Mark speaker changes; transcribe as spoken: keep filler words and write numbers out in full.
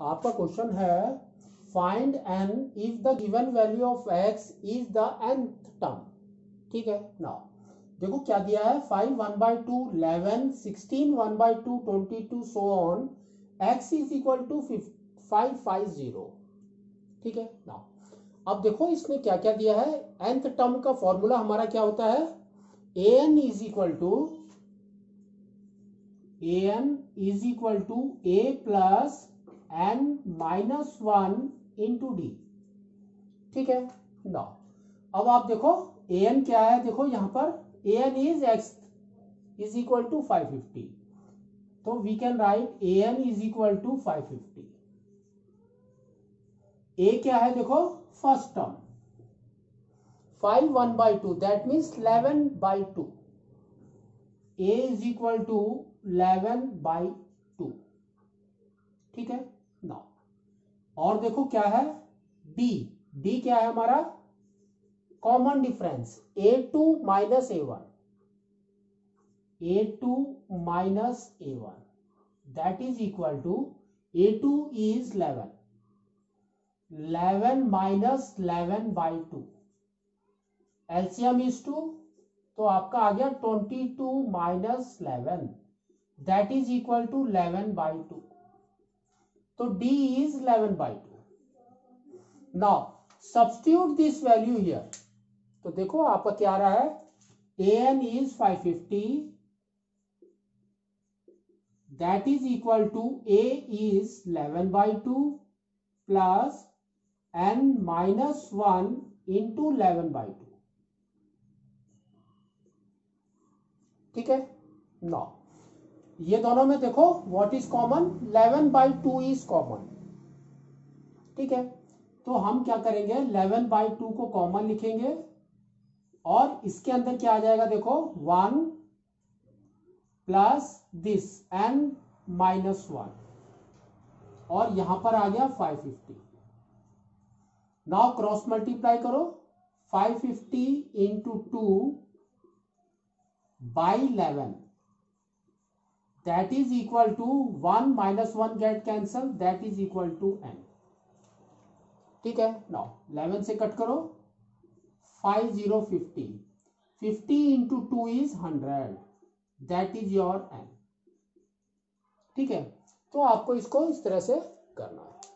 Speaker 1: आपका क्वेश्चन है find an if the given value of X is the nth term. ठीक है ना, देखो क्या दिया है, five one by two eleven sixteen one by two twenty two so on X is equal to five five zero. ठीक है ना, अब देखो इसमें क्या क्या दिया है। nth टर्म का फॉर्मूला हमारा क्या होता है, A N is equal to A N is equal to A plus N minus one into D. ठीक है ना, अब आप देखो ए एन क्या है, देखो यहां पर A N is X is equal to five fifty, तो we can write A N is equal to five fifty. A क्या है, देखो first term five one by two that means eleven by two, A is equal to eleven by two. ठीक है ना, और देखो क्या है डी, डी क्या है हमारा common difference A two minus A one, A two minus A one that is equal to A two is eleven, eleven minus eleven by two, LCM is two, तो आपका आ गया twenty two minus eleven that is equal to eleven by two, तो D is eleven by two. Now substitute this value here. तो देखो आपका क्या आ रहा है, A N is five fifty that is equal to A is eleven by two plus N minus one into eleven by two. ठीक है ना, ये दोनों में देखो what is common, eleven by two is common. ठीक है, तो हम क्या करेंगे, इलेवन बाई टू को कॉमन लिखेंगे और इसके अंदर क्या आ जाएगा, देखो one plus this N minus one, और यहां पर आ गया five fifty. Now cross multiply करो, five fifty into two by eleven that is equal to one minus one get cancel that is equal to n। ठीक है now eleven से cut करो, five zero fifty, fifty into two is hundred that is your n। ठीक है, तो आपको इसको इस तरह से करना है।